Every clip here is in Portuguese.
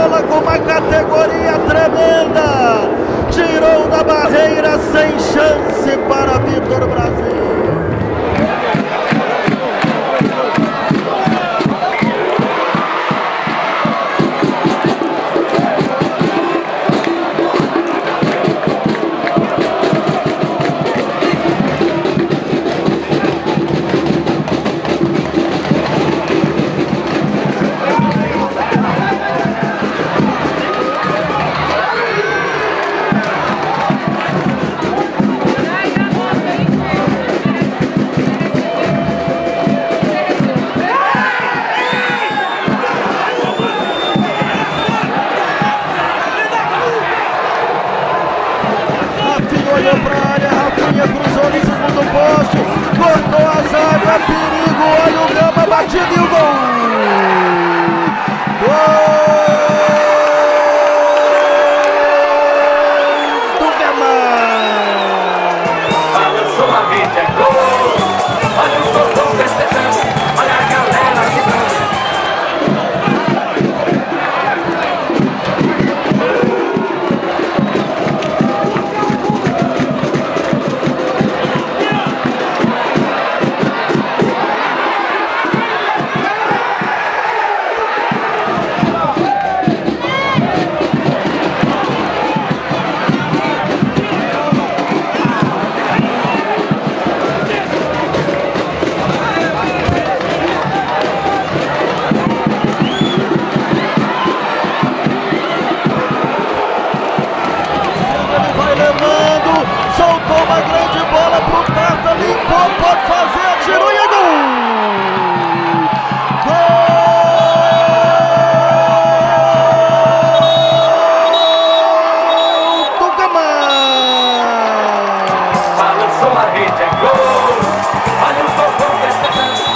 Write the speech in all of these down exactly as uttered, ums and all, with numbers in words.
bola com uma categoria tremenda. Tirou da barreira sem chance para Vitor Brasil. Olhou pra área, Rafinha cruzou no segundo poste, cortou a zaga, perigo, olha o Gama, batido e o gol! Gol do Gama! Balançou a rede, é gol! Olha os todos festejando, olha a galera gritando. Soltou uma grande bola pro Tata, limpou, pode fazer, atirou e é gol! Gol do Gama! Balançou a rede, é gol! Olha os todos festejando.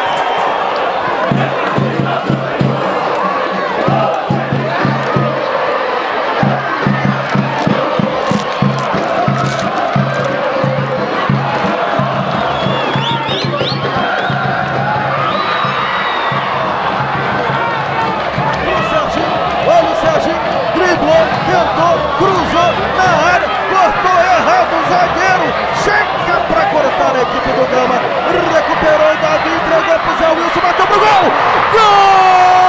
Tentou, cruzou na área, cortou errado o zagueiro, chega para cortar a equipe do Gama, recuperou o Davi, entregou pro Zé Wilson, bateu pro gol! Gol!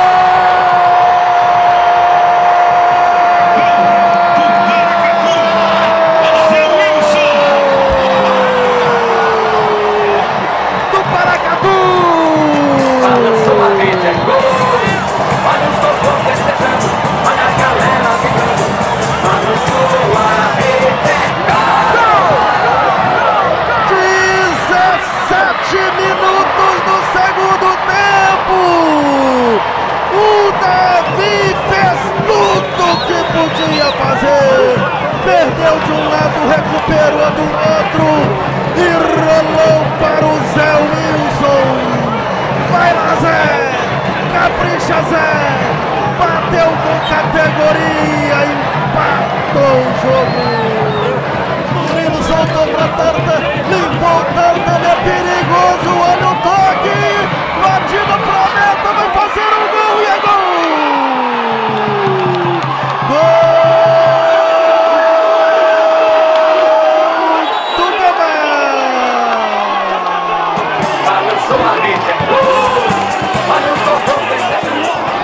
Do Paracatu! Balançou a rede, é gol! Olha os todos festejando, olha a galera gritando. Balançou a rede, é gol! dezessete minutos do segundo tempo! O Davi fez tudo que podia fazer! Perdeu de um lado, recuperou do outro e rolou para o Zé Wilson! Vai lá, Zé! Capricha, Zé! Bateu com categoria, empatou o jogo! Murilo soltou pra Tata, limpou Tata, ele é perigoso, olha o toque! Batida pra meta, vai fazer um gol e é gol! Gol do Gama! Balançou a rede, é gol! Olha os todos festejando.